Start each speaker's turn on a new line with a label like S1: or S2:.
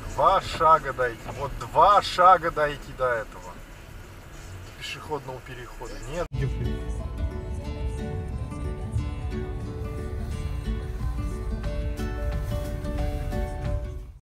S1: 2 шага дойти. Вот 2 шага дойти до этого. Пешеходного перехода. Нет.